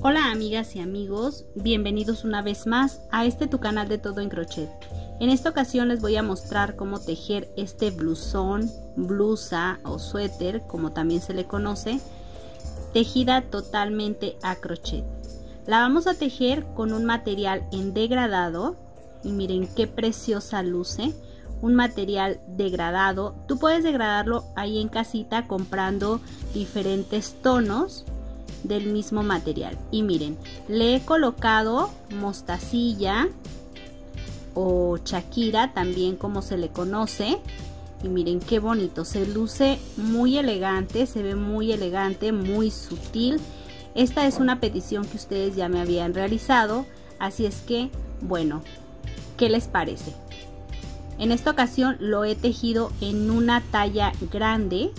Hola amigas y amigos, bienvenidos una vez más a tu canal de Todo en Crochet. En esta ocasión les voy a mostrar cómo tejer este blusón, blusa o suéter, como también se le conoce, tejida totalmente a crochet. La vamos a tejer con un material en degradado y miren qué preciosa luce. Un material degradado, tú puedes degradarlo ahí en casita comprando diferentes tonos del mismo material. Y miren, le he colocado mostacilla o Shakira, también como se le conoce, y miren qué bonito, se luce muy elegante, se ve muy elegante, muy sutil. Esta es una petición que ustedes ya me habían realizado, así es que bueno, ¿qué les parece? En esta ocasión lo he tejido en una talla grande,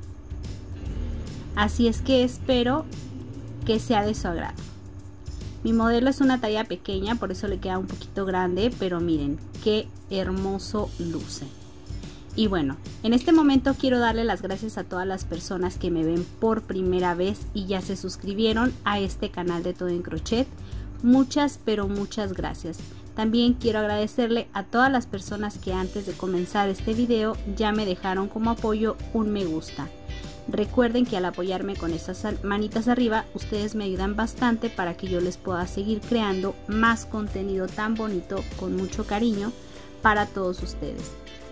así es que espero que sea de su agrado. Mi modelo es una talla pequeña, por eso le queda un poquito grande, pero miren qué hermoso luce. Y bueno, en este momento quiero darle las gracias a todas las personas que me ven por primera vez y ya se suscribieron a este canal de Todo en Crochet. Muchas, pero muchas gracias. También quiero agradecerle a todas las personas que antes de comenzar este video ya me dejaron como apoyo un me gusta. Recuerden que al apoyarme con esas manitas arriba, ustedes me ayudan bastante para que yo les pueda seguir creando más contenido tan bonito con mucho cariño para todos ustedes.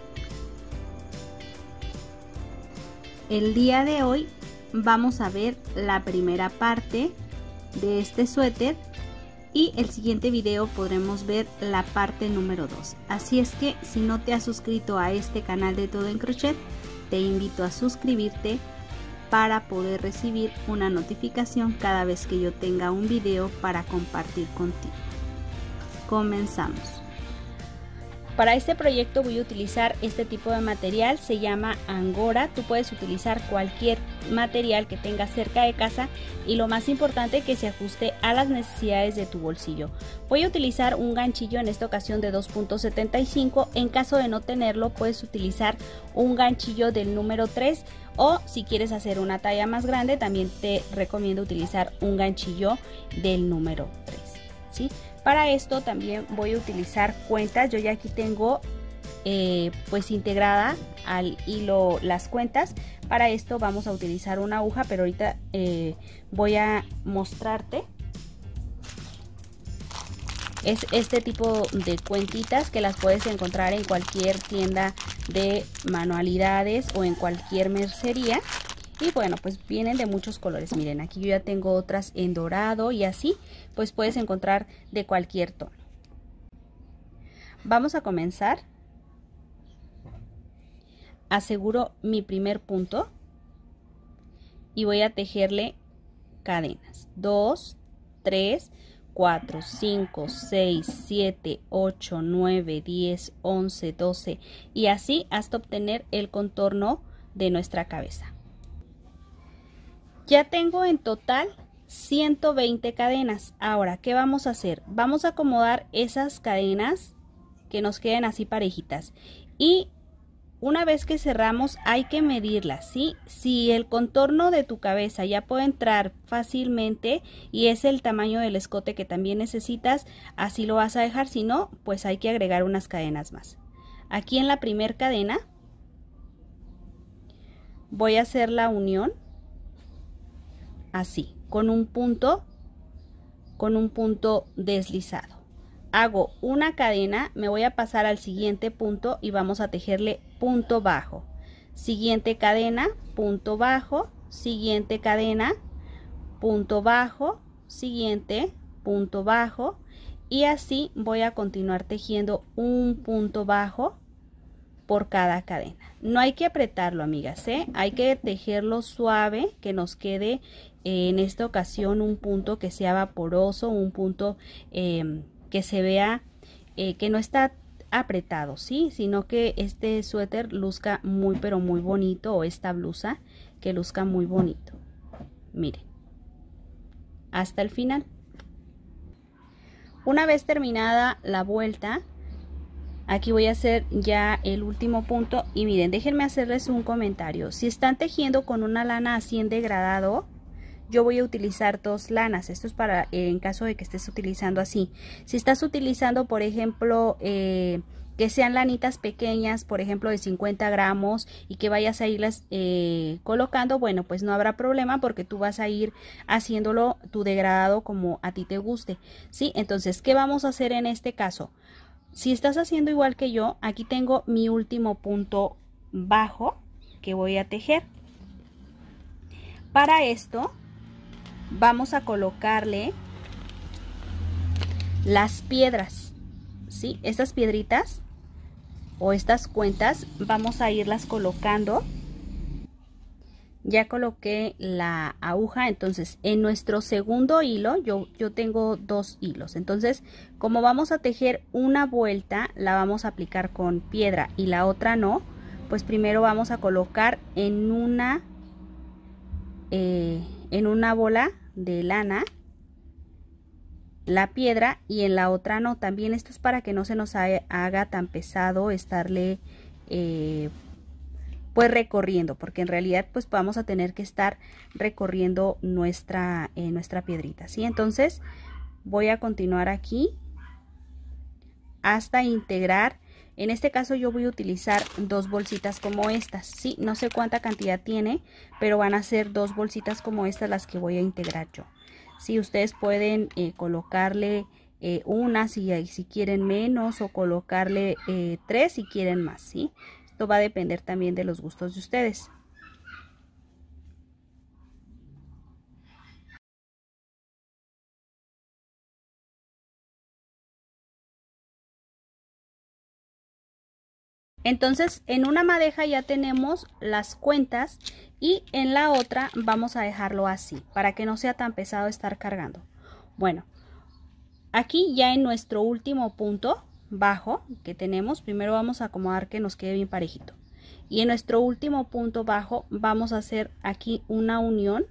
El día de hoy vamos a ver la primera parte de este suéter y el siguiente video podremos ver la parte número 2. Así es que si no te has suscrito a este canal de Todo en Crochet, te invito a suscribirte para poder recibir una notificación cada vez que yo tenga un video para compartir contigo. Comenzamos. Para este proyecto voy a utilizar este tipo de material, se llama Angora. Tú puedes utilizar cualquier material que tengas cerca de casa y lo más importante que se ajuste a las necesidades de tu bolsillo. Voy a utilizar un ganchillo en esta ocasión de 2.75, en caso de no tenerlo puedes utilizar un ganchillo del número 3 o si quieres hacer una talla más grande también te recomiendo utilizar un ganchillo del número 3, ¿sí? Para esto también voy a utilizar cuentas. Yo ya aquí tengo pues integrada al hilo las cuentas. Para esto vamos a utilizar una aguja, pero ahorita voy a mostrarte. Es este tipo de cuentitas que las puedes encontrar en cualquier tienda de manualidades o en cualquier mercería. Y bueno, pues vienen de muchos colores. Miren, aquí yo ya tengo otras en dorado y así, pues puedes encontrar de cualquier tono. Vamos a comenzar. Aseguro mi primer punto y voy a tejerle cadenas. 2, 3, 4, 5, 6, 7, 8, 9, 10, 11, 12 y así hasta obtener el contorno de nuestra cabeza. Ya tengo en total 120 cadenas. Ahora, ¿qué vamos a hacer? Vamos a acomodar esas cadenas que nos queden así parejitas. Y una vez que cerramos hay que medirlas, ¿sí? Si el contorno de tu cabeza ya puede entrar fácilmente y es el tamaño del escote que también necesitas, así lo vas a dejar. Si no, pues hay que agregar unas cadenas más. Aquí en la primera cadena voy a hacer la unión. Así, con un punto deslizado. Hago una cadena, me voy a pasar al siguiente punto y vamos a tejerle punto bajo. Siguiente cadena, punto bajo, siguiente cadena, punto bajo, siguiente, punto bajo y así voy a continuar tejiendo un punto bajo por cada cadena. No hay que apretarlo, amigas, hay que tejerlo suave, que nos quede en esta ocasión un punto que sea vaporoso, un punto que se vea que no está apretado, ¿sí? Sino que este suéter luzca muy pero muy bonito, o esta blusa que luzca muy bonito. Miren, hasta el final. Una vez terminada la vuelta, aquí voy a hacer ya el último punto y miren, déjenme hacerles un comentario. Si están tejiendo con una lana así en degradado, yo voy a utilizar 2 lanas. Esto es para en caso de que estés utilizando así. Si estás utilizando, por ejemplo, que sean lanitas pequeñas, por ejemplo de 50 gramos, y que vayas a irlas colocando, bueno, pues no habrá problema, porque tú vas a ir haciéndolo tu degradado como a ti te guste, ¿sí? Entonces, ¿qué vamos a hacer en este caso? Si estás haciendo igual que yo, aquí tengo mi último punto bajo que voy a tejer. Para esto vamos a colocarle las piedras, ¿sí? Estas piedritas o estas cuentas vamos a irlas colocando. Ya coloqué la aguja, entonces en nuestro segundo hilo yo tengo 2 hilos, entonces como vamos a tejer una vuelta la vamos a aplicar con piedra y la otra no, pues primero vamos a colocar en una bola de lana la piedra y en la otra no. También esto es para que no se nos haga tan pesado estarle pues recorriendo, porque en realidad pues vamos a tener que estar recorriendo nuestra piedrita, ¿sí? Entonces voy a continuar aquí hasta integrar. En este caso yo voy a utilizar 2 bolsitas como estas, ¿sí? No sé cuánta cantidad tiene, pero van a ser 2 bolsitas como estas las que voy a integrar yo. Sí, ustedes pueden colocarle una si quieren menos, o colocarle 3 si quieren más, ¿sí? Esto va a depender también de los gustos de ustedes. Entonces en una madeja ya tenemos las cuentas y en la otra vamos a dejarlo así para que no sea tan pesado estar cargando. Bueno, aquí ya en nuestro último punto bajo que tenemos, primero vamos a acomodar que nos quede bien parejito. Y en nuestro último punto bajo vamos a hacer aquí una unión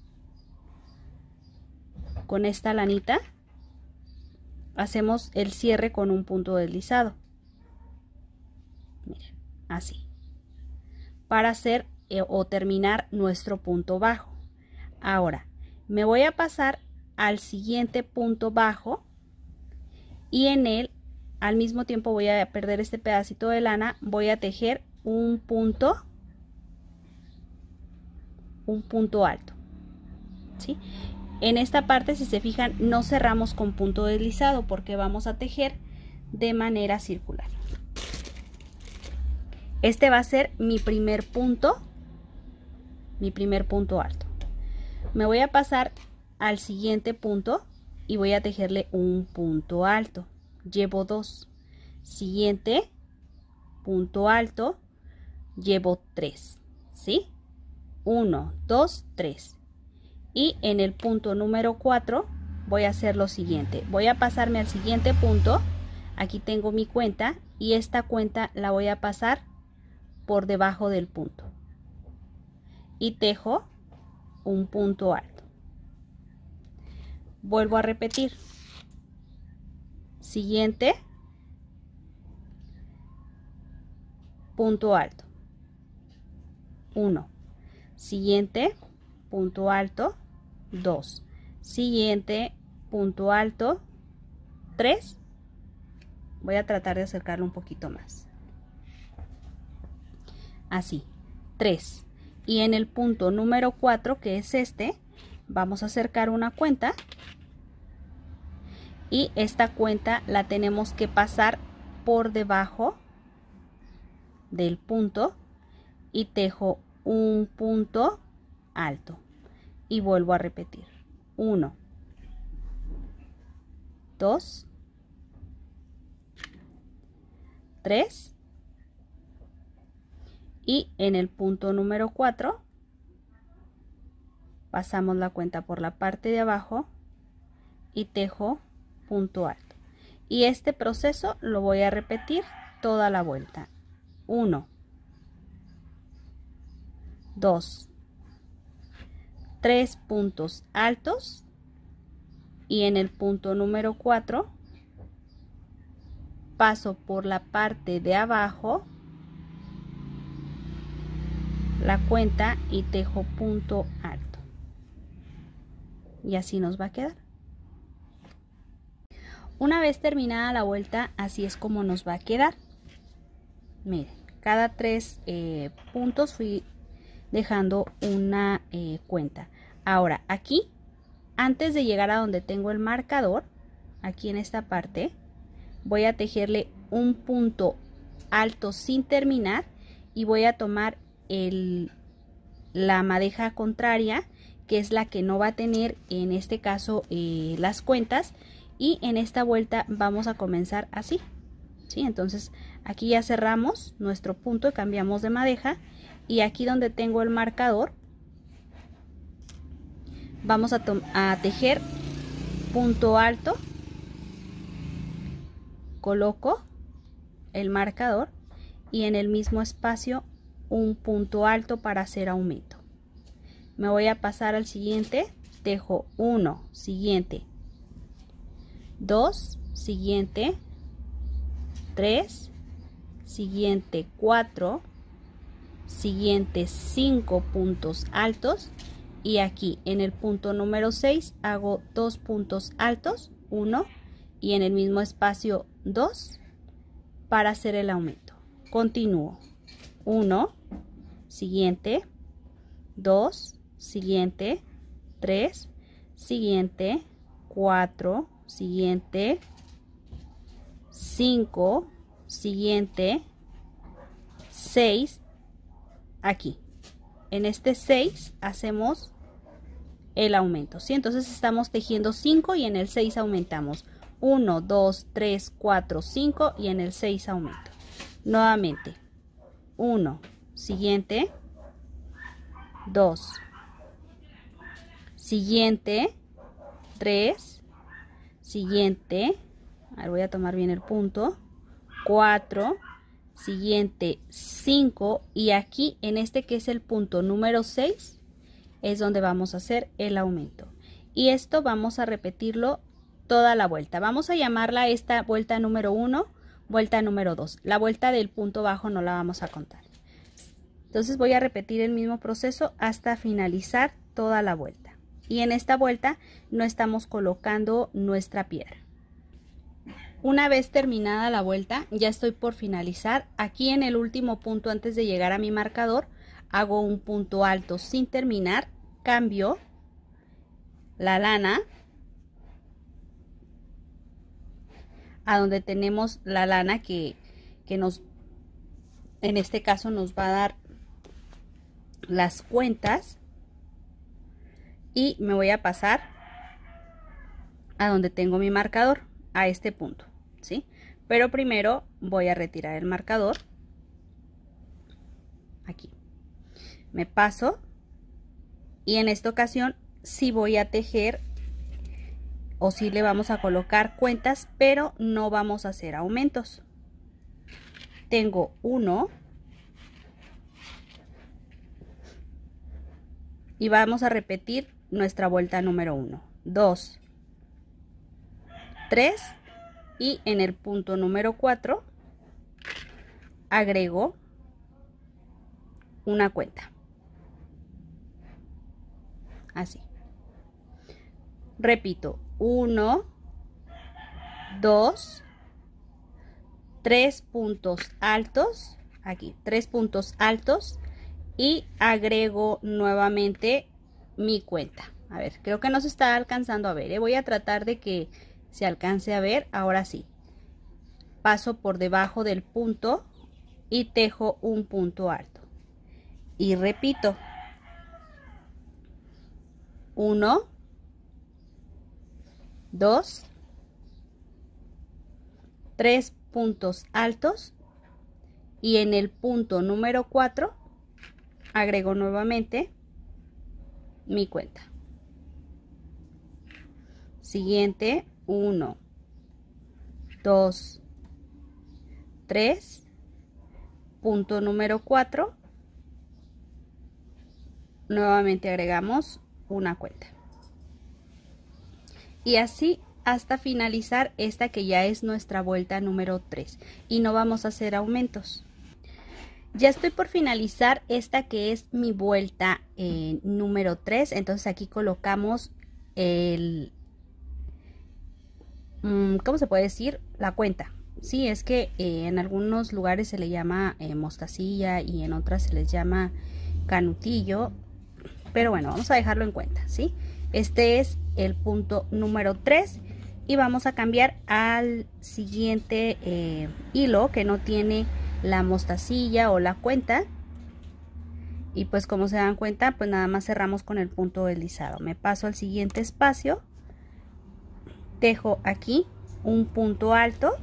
con esta lanita. Hacemos el cierre con un punto deslizado. Miren, así. Para hacer o terminar nuestro punto bajo. Ahora me voy a pasar al siguiente punto bajo y en él al mismo tiempo voy a perder este pedacito de lana, voy a tejer un punto alto, ¿sí? En esta parte, si se fijan, no cerramos con punto deslizado porque vamos a tejer de manera circular. Este va a ser mi primer punto alto. Me voy a pasar al siguiente punto y voy a tejerle un punto alto. Llevo 2. Siguiente punto alto, llevo 3, ¿sí? 1, 2, 3. Y en el punto número 4 voy a hacer lo siguiente. Voy a pasarme al siguiente punto. Aquí tengo mi cuenta y esta cuenta la voy a pasar por debajo del punto. Y tejo un punto alto. Vuelvo a repetir. Siguiente punto alto. 1. Siguiente punto alto. 2. Siguiente punto alto. 3. Voy a tratar de acercarlo un poquito más. Así. 3. Y en el punto número 4, que es este, vamos a acercar una cuenta. Y esta cuenta la tenemos que pasar por debajo del punto y tejo un punto alto y vuelvo a repetir. 1, 2, 3 y en el punto número 4 pasamos la cuenta por la parte de abajo y tejo punto alto. Y este proceso lo voy a repetir toda la vuelta. 1, 2, 3 puntos altos y en el punto número 4 paso por la parte de abajo la cuenta y tejo punto alto. y así nos va a quedar. Una vez terminada la vuelta, así es como nos va a quedar. Miren, cada 3 puntos fui dejando una cuenta. Ahora aquí, antes de llegar a donde tengo el marcador, aquí en esta parte, voy a tejerle un punto alto sin terminar y voy a tomar la madeja contraria, que es la que no va a tener en este caso las cuentas, y en esta vuelta vamos a comenzar así, ¿sí? Entonces aquí ya cerramos nuestro punto y cambiamos de madeja, y aquí donde tengo el marcador vamos a tejer punto alto, coloco el marcador y en el mismo espacio un punto alto para hacer aumento. Me voy a pasar al siguiente, tejo 1, siguiente, 2, siguiente, 3, siguiente, 4, siguiente, 5 puntos altos, y aquí en el punto número 6 hago 2 puntos altos, 1, y en el mismo espacio 2 para hacer el aumento. Continúo, 1, siguiente, 2, siguiente, 3, siguiente, 4, siguiente, 5, siguiente, 6, aquí. En este 6 hacemos el aumento, ¿sí? Entonces estamos tejiendo 5 y en el 6 aumentamos. 1, 2, 3, 4, 5 y en el 6 aumento. Nuevamente, 1, siguiente, 2, siguiente, 3, siguiente, ahora voy a tomar bien el punto, 4, siguiente, 5, y aquí en este que es el punto número 6 es donde vamos a hacer el aumento, y esto vamos a repetirlo toda la vuelta. Vamos a llamarla esta vuelta número 1, vuelta número 2. La vuelta del punto bajo no la vamos a contar. Entonces voy a repetir el mismo proceso hasta finalizar toda la vuelta, y en esta vuelta no estamos colocando nuestra piedra. Una vez terminada la vuelta, ya estoy por finalizar. Aquí en el último punto, antes de llegar a mi marcador, hago un punto alto sin terminar, cambio la lana a donde tenemos la lana que nos, en este caso nos va a dar las cuentas, y me voy a pasar a donde tengo mi marcador, a este punto, ¿sí? Pero primero voy a retirar el marcador, aquí me paso, y en esta ocasión sí voy a tejer, o sí le vamos a colocar cuentas, pero no vamos a hacer aumentos. Tengo 1 y vamos a repetir nuestra vuelta número 1, 2, 3, y en el punto número 4 agrego una cuenta, así. Repito, 1, 2, 3 puntos altos, aquí 3 puntos altos, y agrego nuevamente mi cuenta. A ver, creo que no se está alcanzando a ver, voy a tratar de que se alcance a ver. Ahora sí, paso por debajo del punto y tejo un punto alto, y repito, 1, 2, 3 puntos altos, y en el punto número 4 agrego nuevamente mi cuenta. Siguiente, 1, 2, 3, punto número 4, nuevamente agregamos una cuenta, y así hasta finalizar esta que ya es nuestra vuelta número 3, y no vamos a hacer aumentos. Ya estoy por finalizar esta que es mi vuelta número 3, entonces aquí colocamos ¿cómo se puede decir? La cuenta. Sí, es que en algunos lugares se le llama mostacilla y en otras se les llama canutillo. Pero bueno, vamos a dejarlo en cuenta, ¿sí? Este es el punto número 3 y vamos a cambiar al siguiente hilo que no tiene la mostacilla o la cuenta. Y pues como se dan cuenta, pues nada más cerramos con el punto deslizado. Me paso al siguiente espacio, tejo aquí un punto alto,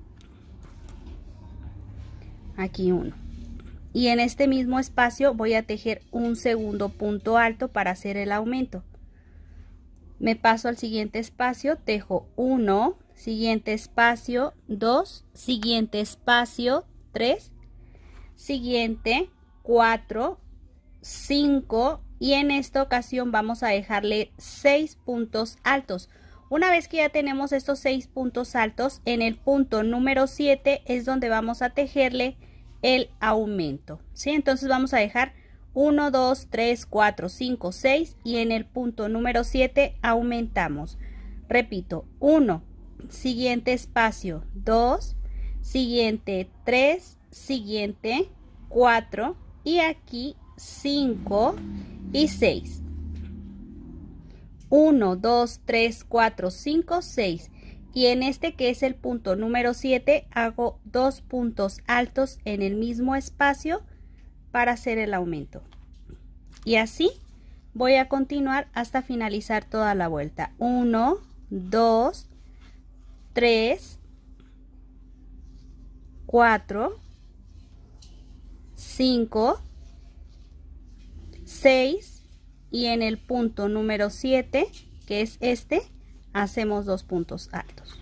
aquí uno, y en este mismo espacio voy a tejer un segundo punto alto para hacer el aumento. Me paso al siguiente espacio, tejo 1, siguiente espacio 2, siguiente espacio 3, siguiente 4, 5 y en esta ocasión vamos a dejarle 6 puntos altos. Una vez que ya tenemos estos 6 puntos altos, en el punto número 7 es donde vamos a tejerle el aumento, ¿sí? Entonces vamos a dejar 1, 2, 3, 4, 5, 6 y en el punto número 7 aumentamos. Repito, 1, siguiente espacio 2, siguiente 3, siguiente 4 y aquí 5 y 6. 1, 2, 3, 4, 5, 6. Y en este que es el punto número 7 hago 2 puntos altos en el mismo espacio para hacer el aumento. Y así voy a continuar hasta finalizar toda la vuelta. 1, 2, 3, 4, 5, 6 y en el punto número 7, que es este, hacemos 2 puntos altos.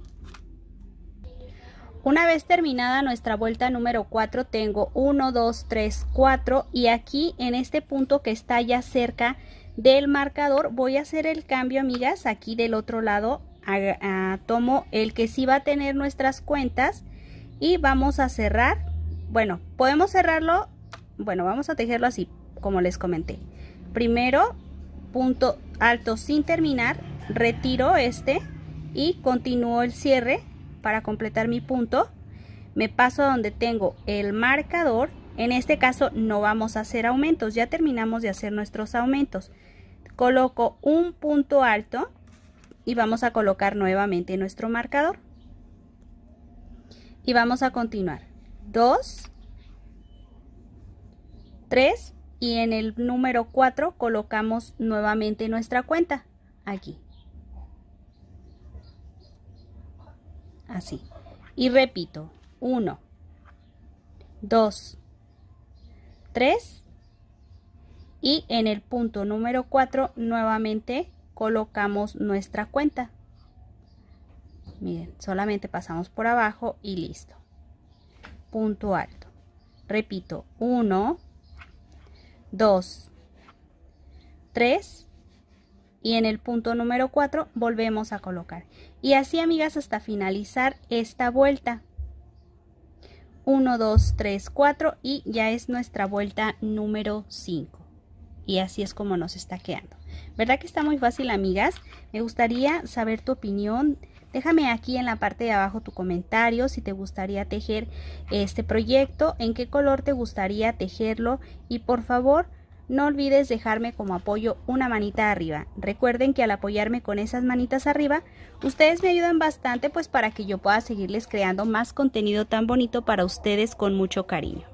Una vez terminada nuestra vuelta número 4, tengo 1, 2, 3, 4 y aquí en este punto que está ya cerca del marcador voy a hacer el cambio, amigas. Aquí del otro lado tomo el que sí va a tener nuestras cuentas y vamos a cerrar. Bueno, podemos cerrarlo, bueno, vamos a tejerlo así como les comenté. Primero punto alto sin terminar, retiro este y continúo el cierre para completar mi punto. Me paso donde tengo el marcador. En este caso no vamos a hacer aumentos, ya terminamos de hacer nuestros aumentos. Coloco un punto alto y vamos a colocar nuevamente nuestro marcador y vamos a continuar 2, 3 y en el número 4 colocamos nuevamente nuestra cuenta aquí, así, y repito 1, 2, 3 y en el punto número 4 nuevamente colocamos nuestra cuenta. Miren, solamente pasamos por abajo y listo. Punto alto. Repito, 1, 2, 3 y en el punto número 4 volvemos a colocar. Y así, amigas, hasta finalizar esta vuelta. 1, 2, 3, 4 y ya es nuestra vuelta número 5. Y así es como nos está quedando. ¿Verdad que está muy fácil, amigas? Me gustaría saber tu opinión. Déjame aquí en la parte de abajo tu comentario si te gustaría tejer este proyecto, en qué color te gustaría tejerlo y por favor no olvides dejarme como apoyo una manita arriba. Recuerden que al apoyarme con esas manitas arriba, ustedes me ayudan bastante pues para que yo pueda seguirles creando más contenido tan bonito para ustedes con mucho cariño.